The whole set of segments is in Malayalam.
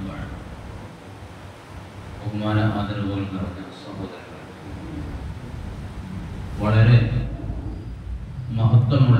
ബഹുമാന ആദരവുകൾ നിറഞ്ഞ സഹോദരങ്ങൾ, വളരെ മഹത്വമുള്ള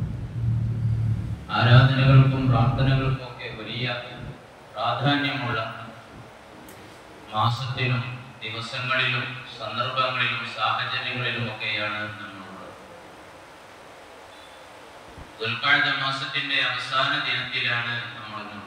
ആരാധനകൾക്കും പ്രാർത്ഥനകൾക്കും ഒക്കെ വലിയ പ്രാധാന്യമുള്ള മാസത്തിലും ദിവസങ്ങളിലും സന്ദർഭങ്ങളിലും സാഹചര്യങ്ങളിലും ഒക്കെയാണ് നമ്മളുള്ളത്. ദുൽഖഅദ മാസത്തിന്റെ അവസാന ദിനത്തിലാണ് നമ്മൾ ഇന്നുള്ളത്.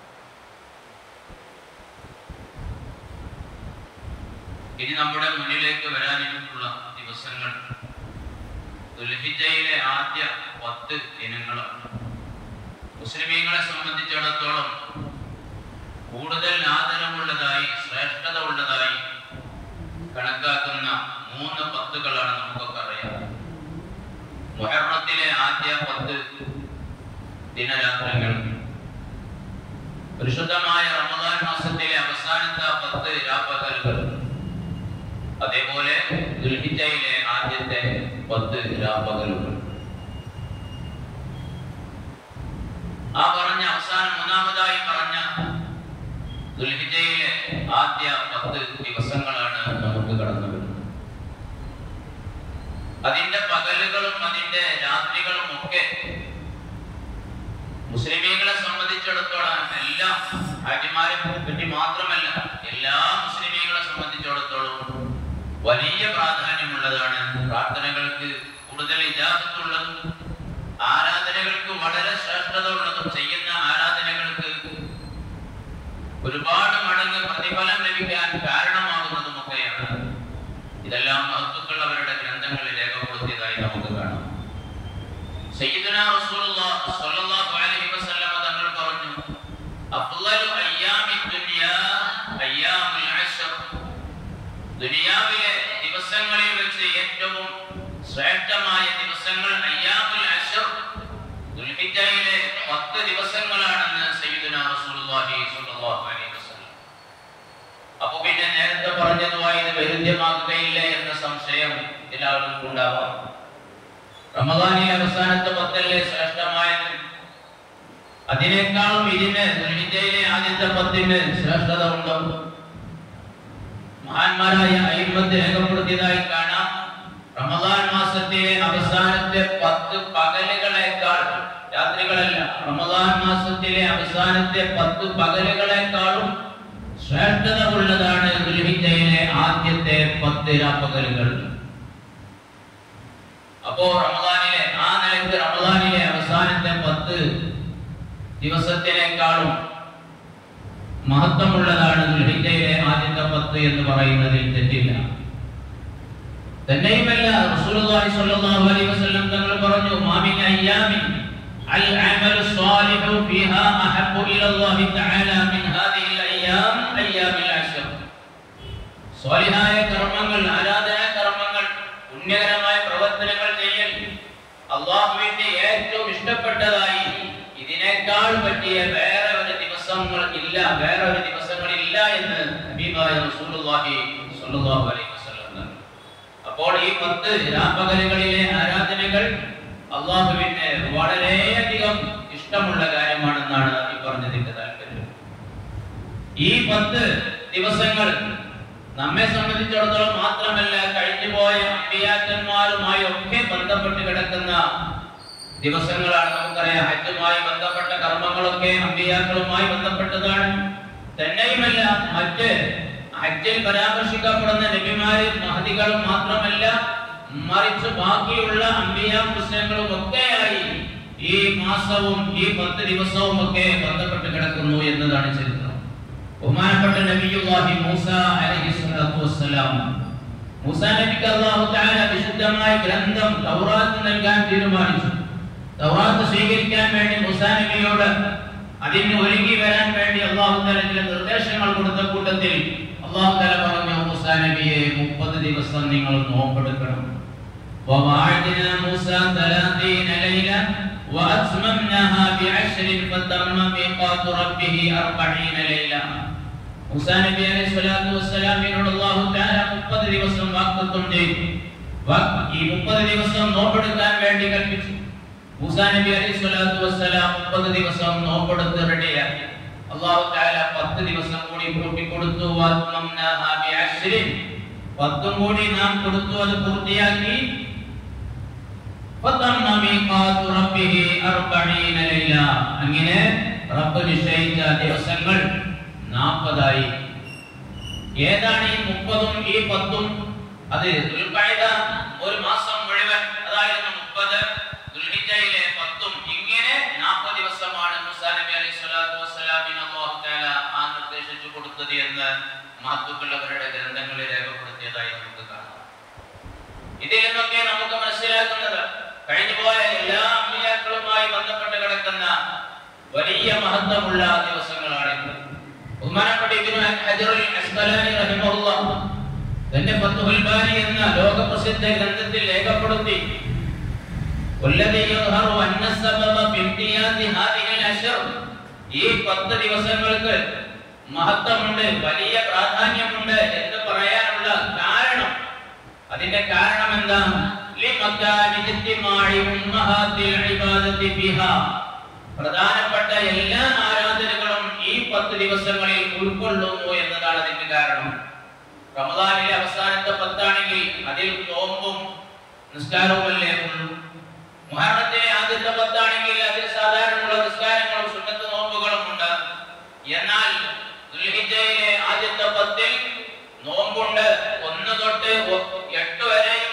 ഇനി നമ്മുടെ മുന്നിലേക്ക് വരാനിട്ടുള്ള ദിവസങ്ങൾ ദുൽഹിജ്ജയിലെ ആദ്യ 10 ദിനങ്ങളാണ്. മുസ്ലിമീങ്ങളെ സംബന്ധിച്ചിടത്തോളം കൂടുതൽ ആദരവുള്ളതായി, ശ്രേഷ്ഠത ഉള്ളതായി കണക്കാക്കുന്ന 3 10കളാണ് നമുക്കൊക്കെ അറിയാം. മുഹറത്തിലെ ആദ്യ 10 ദിനരാത്രങ്ങൾ, പരിശുദ്ധമായ റമദാൻ മാസത്തിലെ അവസാനത്തെ 10 രാപ്പകലുകൾ, അതേപോലെ ദുൽഹിജ്ജയിലെ ആദ്യത്തെ 10 രാപ്പകലുകൾ. ആ പറഞ്ഞ അവസാനം മൂന്നാമതായി പറഞ്ഞ ദുൽഹിജ്ജയിലെ ആദ്യ 10 ദിവസങ്ങളാണ് നമുക്ക് കടന്നു വരുന്നത്. അതിന്റെ പകലുകളും അതിന്റെ രാത്രികളും ഒക്കെ മുസ്ലിമീങ്ങളെ സംബന്ധിച്ചിടത്തോളം, എല്ലാ ഹാജിമാരെ പറ്റി മാത്രമല്ല, എല്ലാ മുസ്ലിമീങ്ങളെ സംബന്ധിച്ചിടത്തോളം വലിയ പ്രാധാന്യമുള്ളതാണ്. പ്രാർത്ഥനകൾക്ക് കൂടുതൽ ഇജാബത്തുള്ളതും ആരാധനകൾക്ക് വളരെ ശ്രേഷ്ഠത ഉള്ളതും, ചെയ്യുന്ന ആരാധനകൾക്ക് ഒരുപാട് മടങ്ങ് പ്രതിഫലം ലഭിക്കാൻ കാരണമാകുന്നതുമൊക്കെയാണ്. ഇതെല്ലാം മഹത്തുക്കൾ അവരുടെ ഗ്രന്ഥങ്ങളിൽ രേഖപ്പെടുത്തിയതായി നമുക്ക് കാണാം. സയ്യിദുനാ റസൂലുള്ളാഹി സ്വല്ലല്ലാഹു അലൈഹി വസല്ലം തങ്ങൾ പറഞ്ഞു, അഫ്ളലു അയ്യാമി ദുനിയാ അയ്യാമുൽ അശ്ർ. ദുനിയാവിലെ ദിവസങ്ങളിൽ വെച്ച് ഏറ്റവും ശ്രേഷ്ഠമായ ദിവസങ്ങൾ അയ്യാമുൽ അശ്ർ, ദുൽഹിജ്ജയിലെ 10 ദിവസങ്ങളാണെന്ന് സയ്യിദുനാ റസൂലുള്ളാഹി സ്വല്ലല്ലാഹു അലൈഹി വസല്ലം. അപ്പോൾ പിന്നെ നേരത്തെ പറഞ്ഞതുമായി ഇത് വൈരുദ്ധ്യമാകുകയില്ല എന്ന സംശയം എല്ലാവർക്കും ഉണ്ടാവാം. റമദാനിലെ അവസാനത്തെ 10 ശ്രേഷ്ഠമായത്, അതിനേക്കാളും ഇതിന് ദുൽഹിജ്ജയിലെ ആദ്യത്തെ 10 ശ്രേഷ്ഠത ഉണ്ടാവും. മഹാന്മാരായ അയിമ്മത്ത് രേഖപ്പെടുത്തിയതായി കാണാം, റമദാൻ മാസത്തിലെ അവസാനത്തെ 10 പകലുകളേക്കാൾ, രാത്രികളല്ല, റമദാൻ മാസത്തിലെ അവസാനത്തെ 10 പകലുകളേക്കാളും ശ്രേഷ്ഠത ഉള്ളതാണ് ദുൽഹിജ്ജയിലെ ആദ്യത്തെ 10 രാപ്പകലുകൾ. അപ്പോ റമദാനിലെ ആ നിലയ്ക്ക് റമദാനിലെ അവസാനത്തെ 10 ദിവസത്തിനേക്കാളും മഹത്വമുള്ളതാണ് ദുൽഹിജ്ജയിലെ ആദ്യത്തെ 10 എന്ന് പറയുന്നതിൽ തെറ്റില്ല. തന്നെയുമല്ല, റസൂലുള്ളാഹി സ്വല്ലല്ലാഹു അലൈഹി വസല്ലം തങ്ങൾ പറഞ്ഞു, മാ മിൻ അയ്യാമിൻ അൽ അമലു സ്വാലിഹു ഫീഹാ അഹബ്ബു ഇലല്ലാഹി തആല മിൻ ഹാദിഹിൽ അയ്യാം അയ്യാമിൽ അശ്ർ. സ്വാലിഹായ കർമ്മങ്ങൾ, ആരാധനാ കർമ്മങ്ങൾ, പുണ്യകരമായ പ്രവർത്തനങ്ങൾ ചെയ്യൽ അല്ലാഹുവിന്റെ ഏറ്റവും ഇഷ്ടപ്പെട്ടതായി ഇതിനേക്കാൾ പറ്റിയ വേറെ ഒരു ദിവസങ്ങളില്ല എന്ന് ഹബീബായ റസൂലുള്ളാഹി സ്വല്ലല്ലാഹു അലൈഹി വസല്ലം. അപ്പോൾ ഈ 10 രാപ്പകലുകളിലെ ആരാധനകൾ അല്ലാഹുവിന് വളരെയധികം ഇഷ്ടമുള്ള കാര്യമാണെന്നാണ് ഈ പറഞ്ഞതിന്റെ താല്പര്യം. ഈ 10 ദിവസങ്ങൾ നമ്മെ സംബന്ധിച്ചിടത്തോളം മാത്രമല്ല, കഴിഞ്ഞുപോയ അമ്പിയാക്കന്മാരുമായി ഒക്കെ ബന്ധപ്പെട്ട് കിടക്കുന്ന ദിവസങ്ങളാണ്. നമുക്കറിയാം, ഹജ്ജുമായി ബന്ധപ്പെട്ട കർമ്മങ്ങളൊക്കെ അമ്പിയാക്കളുമായി ബന്ധപ്പെട്ടതാണ്. തന്നെയുമല്ല, മറ്റ് ഹജ്ജിൽ പരാമർശിക്കപ്പെടുന്ന നബിമാരും മഹദികളും മാത്രമല്ല, മറിച്ച് ബാക്കിയുള്ള അമ്പിയാ മുസ്ലിങ്ങളും ഒക്കെയായി ഈ മാസവും ഈ 10 ദിവസവും ഒക്കെ ബന്ധപ്പെട്ട് കിടക്കുന്നു എന്നതാണ് ചരിത്രം. ബഹുമാനപ്പെട്ട നബിയുല്ലാഹി മൂസ അലൈഹിസ്സലാത്തു വസ്സലാം, മൂസാ നബിക്ക് അല്ലാഹു തആല വിശുദ്ധമായ ഗ്രന്ഥം തൗറാത്ത് നൽകാൻ തീരുമാനിച്ചു. തൗറാത്ത് സ്വീകരിക്കാൻ വേണ്ടി മൂസാ നബിയോട് അതിന് ഒരുങ്ങി വരാൻ വേണ്ടി അല്ലാഹു തആല ചില നിർദ്ദേശങ്ങൾ കൊടുത്ത കൂട്ടത്തിൽ അല്ലാഹു തആല പറഞ്ഞു, മൂസാ നബിയെ 30 ദിവസം നിങ്ങൾ നോമ്പെടുക്കണം. വവഅദ്നാ മൂസാ 30 ലൈല വഅത്മംനാഹാ ബിഅശ്രിൻ ഫതമ്മ മീഖാതു റബ്ബിഹി 40 ലൈല. മൂസാ നബി അലൈഹിസ്സലാത്തു വസ്സലാമിനോട് അല്ലാഹു തആല 30 ദിവസം വാഗ്ദത്തം ചെയ്തു. ഈ 30 ദിവസം നോമ്പെടുക്കാൻ വേണ്ടി കൽപ്പിച്ചു. മൂസാ നബി അലൈഹിസ്സലാത്തു വസ്സലാം 30 ദിവസം നോമ്പെടുത്ത് റെഡിയാക്കി. അല്ലാഹു തആല 10 ദിവസം കൂടി കൂട്ടിക്കൊടുത്തു. വഅത്മംനാഹാ ബിഅശ്രിൻ, 10 കൂടി നാം കൊടുത്തു, അത് പൂർത്തിയാക്കി. ഫതമ്മ മീഖാതു റബ്ബിഹി 40 ലൈല, അങ്ങനെ റബ്ബ് നിശ്ചയിച്ച ദിവസങ്ങൾ 40 ആയി. ഏതാണ് ഈ 30ഉം ഈ 10ഉം? അത് ദുൽഖഅദ ഒരു മാസം മുഴുവൻ, അതായത് 30, ദുൽഹിജ്ജയിലെ 10ഉം, ഇങ്ങനെ 40 ദിവസമാണ് മൂസാ നബി അലൈഹി സ്വലാത്തു വസ്സലാമിന് അല്ലാഹു തആല ആ നിർദ്ദേശിച്ചു കൊടുത്തത് എന്ന് മഹത്തുക്കളവരുടെ ഗ്രന്ഥങ്ങളിൽ രേഖപ്പെടുത്തിയതായി നമുക്ക് കാണാം. ഇതിൽ നിന്നൊക്കെ നമുക്ക് മനസ്സിലാക്കുന്നത് കഴിഞ്ഞുപോയ എല്ലാ അമ്പിയാക്കളുമായി ബന്ധപ്പെട്ട് കിടക്കുന്ന വലിയ മഹത്വമുള്ള ദിവസങ്ങളാണ്. ബഹുമാനപ്പെട്ട ഇബ്നു ഹജറുൽ അസ്ഖലാനി റഹിമഹുല്ലാഹ് തന്റെ ഫത്ഹുൽ ബാരി എന്ന ലോകപ്രസിദ്ധ ഗ്രന്ഥത്തിൽ രേഖപ്പെടുത്തി, വല്ലദീ യദ്ഹറു അന്ന സബബ ബിംതിയാദി ഹാദിഹിൽ അശ്ർ, ഈ 10 ദിവസങ്ങൾക്ക് മഹത്വമുണ്ട്, വലിയ പ്രാധാന്യമുണ്ട് എന്ന് പറയാനുള്ള കാരണം, അതിന്റെ കാരണം എന്താണ്? ലിമകാനി ഇജ്തിമാഇ ഉമ്മഹാത്തിൽ ഇബാദത്തി ഫിഹാ, പ്രധാനപ്പെട്ട എല്ലാ ആരാധനകളും ഈ 10 ദിവസങ്ങളിൽ ഉൾക്കൊള്ളുന്നു എന്നതാണ് അതിന്റെ കാരണം. റമദാനിലെ അവസാനത്തെ 10 ആണെങ്കിൽ അതിൽ നോമ്പും നിസ്കാരവുമല്ലേ ഉള്ളൂ. മുഹറത്തിലെ ആദ്യത്തെ 10 ആണെങ്കിൽ അതിൽ സാധാരണയുള്ള നിസ്കാരങ്ങളും സുന്നത്ത് നോമ്പുകളും ഉണ്ട്. എന്നാൽ ദുൽഹിജ്ജയിലെ ആദ്യത്തെ 10ൽ നോമ്പുണ്ട്. 1 തൊട്ട് 8 വരെയും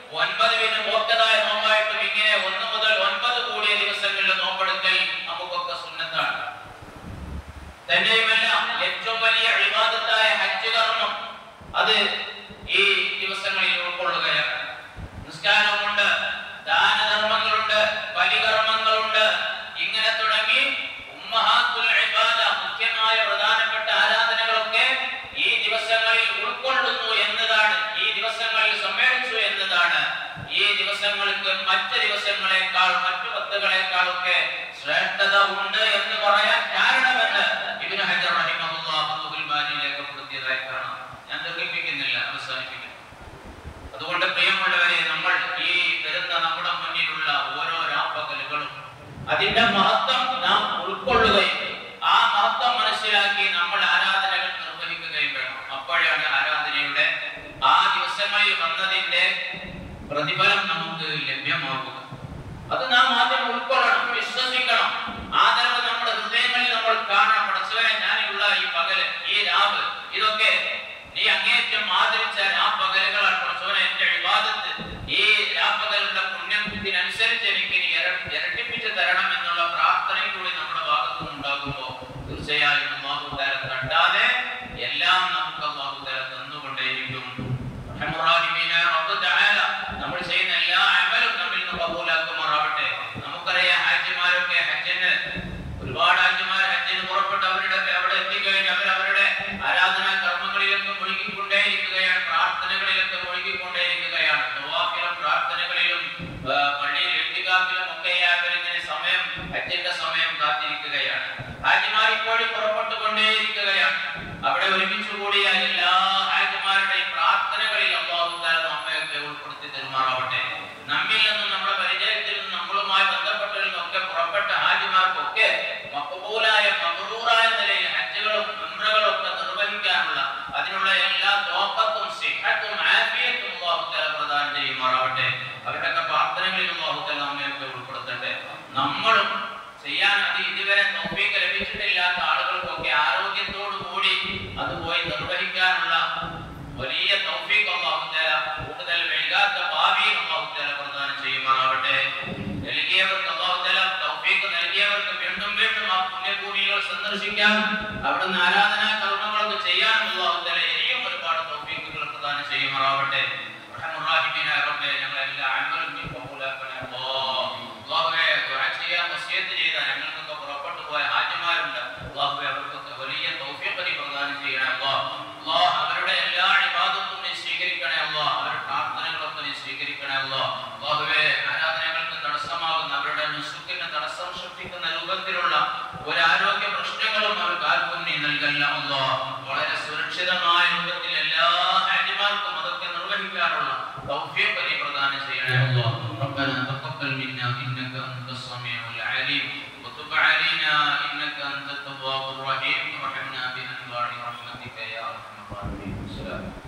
9 മോക്തദായ നോമ്പായിട്ടും ഇങ്ങനെ 1 മുതൽ 9 കൂടിയ ദിവസങ്ങളിൽ നോമ്പെടുക്കൽ നമുക്കൊക്കെ സുന്നത്താണ്. തന്നെയുമല്ല, ഏറ്റവും വലിയ ഇബാദത്തായ ഹജ്ജ് കർമ്മം അത് ഈ ദിവസങ്ങളിൽ ഉൾക്കൊള്ളുകയാണ്. നിസ്കാരമുണ്ട്, ദാനധർമ്മങ്ങളുണ്ട്, ബലികർമ്മങ്ങളുണ്ട്, ഇങ്ങനെ തുടങ്ങി ഉമ്മഹാത്തുൽ ഇബാദ, മുഖ്യമായ പ്രധാനപ്പെട്ട ആരാധനകളൊക്കെ ഈ ദിവസങ്ങളിൽ ഉൾക്കൊള്ളുന്നു എന്നതാണ്, ഈ ദിവസങ്ങളിൽ സമ്മേളിച്ചു എന്നതാണ് ഈ ദിവസങ്ങൾക്ക് മറ്റ് ദിവസങ്ങളെക്കാൾ, മറ്റു 10കളെക്കാളൊക്കെ ശ്രേഷ്ഠത ഉണ്ട് എന്ന് പറയാൻ കാരണമെന്ന് ഇബ്നു ഹജർ റഹിമഹുല്ലാഹ് ഫത്ഹുൽ ബാരിയിൽ രേഖപ്പെടുത്തിയതായി കാണാം. ഞാൻ ദീർഘിപ്പിക്കുന്നില്ല, അവസാനിപ്പിക്കുന്നു. അതുകൊണ്ട് പ്രിയമുള്ളവരെ, നമ്മൾ ഈ വരുന്ന നമ്മുടെ മുന്നിലുള്ള ഓരോ രാപ്പകലുകളും അതിന്റെ മഹത്വം നാം ഉൾക്കൊള്ളുകയും ആ മഹത്വം മനസ്സിലാക്കി നമ്മൾ ആരാധനകൾ നിർവഹിക്കുകയും വേണം. അപ്പോഴാണ് ആരാധനയുടെ ആ ദിവസങ്ങളിൽ വന്നതിന്റെ പ്രതിഫലം നമുക്ക് ലഭ്യമാകുക. അത് നാം ആദ്യം ഉൾക്കൊള്ളണം, വിശ്വസിക്കണം. ആദരവ് നമ്മുടെ ഹൃദയങ്ങളിൽ നമ്മൾ കാണണം. പടച്ചവനെ, ഞാനുള്ള ഈ പകല്, ഈ രാവ്, ഇതൊക്കെ നീ അങ്ങേറ്റം ആദരിച്ച രാപ്പകലുകളാണ്. പടച്ചവനെ, എന്റെ ഇബാദത്ത് ഈ രാപ്പകലുടെ പുണ്യത്തിനനുസരിച്ച് എനിക്ക് നീ ഇരട്ടിപ്പിച്ച് തരണം എന്നുള്ള പ്രാർത്ഥനയും കൂടി നമ്മുടെ ഭാഗത്തു നിന്നുണ്ടാകുമ്പോൾ തീർച്ചയായും അല്ലാഹു തആല തട്ടാതെ എല്ലാം നമുക്ക് അല്ലാഹു തആല തന്നുകൊണ്ടേയിരിക്കും. നമ്മൾ ചെയ്യുന്ന എല്ലാ അമലും നമ്മിൽ നിന്ന് കബൂലാക്കുമാറാവട്ടെ. നമുക്കറിയാം, ഹാജിമാരൊക്കെ ഹജ്ജിന്, ഒരുപാട് ഹാജിമാർ ഹജ്ജിന് പുറപ്പെട്ട് അവിടെ എത്തിക്കഴിഞ്ഞ് അവരവരുടെ ആരാധനാ കർമ്മങ്ങളിലൊക്കെ മുഴുകിക്കൊണ്ടേയിരിക്കുകയാണ്, പ്രാർത്ഥനകളിലൊക്കെ മുഴുകിക്കൊണ്ടേയിരിക്കുകയാണ്. തവാഫിലും പ്രാർത്ഥനകളിലും പള്ളിയിൽ ഇഅ്തികാഫിലും ഒക്കെ അവരിങ്ങനെ സമയം, ഹജ്ജിന്റെ സമയം കാത്തിരിക്കുകയാണ്. ഹാജിമാർ ഇപ്പോഴും പുറപ്പെട്ടുകൊണ്ടേയിരിക്കുകയാണ്. അവിടെ ഒരുമിച്ച് കൂടിയ എല്ലാ ഹാജിമാരുടെയും പ്രാർത്ഥനകളിൽ അല്ലാഹു തആല നമ്മയൊക്കെ ഉൾപ്പെടുത്തി തരുമാറാവട്ടെ. നമ്മിൽ നിന്നും നമ്മുടെ പരിചയത്തിൽ നിന്നും നമ്മളുമായി ബന്ധപ്പെട്ടതിൽ നിന്നൊക്കെ പുറപ്പെട്ട ഹാജിമാർക്കൊക്കെ മഖ്ബൂലായ, മബ്റൂറായ നിലയിൽ ഹജ്ജുകളും ഉംറകളും ഒക്കെ നിർവഹിക്കാനുള്ള അതിനുള്ള എല്ലാ തൗഫീഖും സിഹത്തും ആഫിയത്തും അല്ലാഹു തആല പ്രദാനം ചെയ്യുമാറാവട്ടെ. അവരുടെയൊക്കെ പ്രാർത്ഥനകളിൽ അല്ലാഹു തആല നമ്മയൊക്കെ ഉൾപ്പെടുത്തട്ടെ. നമ്മളും ചെയ്യാൻ അത് ഇതുവരെ തൗഫീഖ് ലഭിച്ചിട്ടില്ലാത്ത ആളുകൾക്കൊക്കെ ആരോഗ്യത്തോടു കൂടി അത് പോയി നിർവഹിക്കാനുള്ള വലിയ തൗഫീഖ് അല്ലാഹു തആല കൂടുതൽ വൈകാത്ത ഭാവിയിൽ അല്ലാഹു തആല പ്രദാനം ചെയ്യുമാറാവട്ടെ. നൽകിയവർക്ക് അല്ലാഹു തആല തൗഫീഖ് നൽകിയവർക്ക് വീണ്ടും വീണ്ടും ആ പുണ്യഭൂമികൾ സന്ദർശിക്കാൻ, അവിടുന്ന് ആരാധനാ കർമ്മങ്ങളൊക്കെ ചെയ്യാൻ അല്ലാഹു തആല ഇനിയും ഒരുപാട് തൗഫീഖുകൾ പ്രദാനം ചെയ്യുമാറാവട്ടെ. റഹ്മാനായ റബ്ബേ, ഞങ്ങൾ എല്ലാ അമലും നീ കബൂലാക്കണേ അല്ലാഹുവേ. ദുആ ചെയ്യാൻ വസിയത്ത് ചെയ്ത ഞങ്ങൾക്കൊക്കെ പുറപ്പെട്ടു പോയ ഹാജിമാരുണ്ട്, അല്ലാഹുവേ, അവർക്കൊക്കെ വലിയ തൗഫീഖ് നീ പ്രദാനം ചെയ്യണേ അല്ലാഹ്. അവരുടെ എല്ലാ ഇബാദത്തും നീ സ്വീകരിക്കണേ അല്ലാഹ്. അവരുടെ പ്രാർത്ഥനകളൊക്കെ നീ സ്വീകരിക്കണേ അല്ലാഹ്. അല്ലാഹുവേ, ആരാധനകൾക്ക് തടസ്സമാകുന്ന, അവരുടെ നുസുക്കിന് തടസ്സം സൃഷ്ടിക്കുന്ന രൂപത്തിലുള്ള ഒരു ആരോഗ്യ പ്രശ്നങ്ങളും അവർക്ക് ആർക്കും നീ നൽകല്ല അല്ലാഹ്. വളരെ സുരക്ഷിതമായ രൂപത്തിൽ എല്ലാ ഹാജിമാർക്കും അതൊക്കെ നിർവഹിക്കാനുള്ള തൗഫീഖ് നീ പ്രദാനം ചെയ്യണേ അല്ലാഹ്. റബ്ബനാ തഖബ്ബൽ മിന്നാ ഇന്നക അൻതസ് സമീഉൽ അലീം വതുബ് علينا إنك أنت التواب الرحيم وارحمنا بأنواع رحمتك يا أرحم الراحمين.